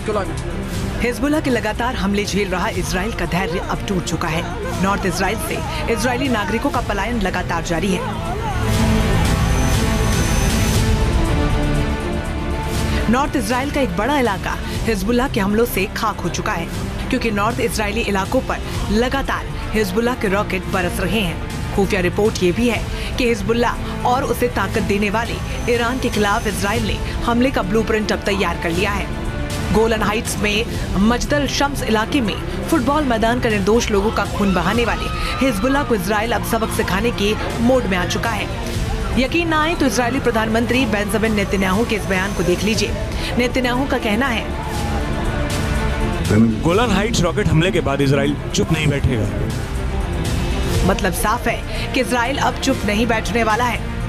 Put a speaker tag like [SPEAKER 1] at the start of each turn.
[SPEAKER 1] Hezbollah के लगातार हमले झेल रहा इजराइल का धैर्य अब टूट चुका है। नॉर्थ इजराइल से इजरायली नागरिकों का पलायन लगातार जारी है। नॉर्थ इजराइल का एक बड़ा इलाका हिजबुल्लाह के हमलों से खाक हो चुका है, क्योंकि नॉर्थ इजरायली इलाकों पर लगातार हिजबुल्लाह के रॉकेट बरस रहे हैं। खुफिया रिपोर्ट ये भी है कि हिजबुल्लाह और उसे ताकत देने वाले ईरान के खिलाफ इजराइल ने हमले का ब्लूप्रिंट अब तैयार कर लिया है। गोलन हाइट्स में मजदल शम्स इलाके में फुटबॉल मैदान का निर्दोष लोगों का खून बहाने वाले हिजबुल्लाह को इजराइल अब सबक सिखाने के मोड में आ चुका है। यकीन न आए तो इजरायली प्रधानमंत्री बेंजामिन नेतन्याहू के इस बयान को देख लीजिए। नेतन्याहू का कहना है,
[SPEAKER 2] गोलन हाइट्स रॉकेट हमले के बाद इजराइल चुप नहीं बैठेगा।
[SPEAKER 1] मतलब साफ है कि इजराइल अब चुप नहीं बैठने वाला है।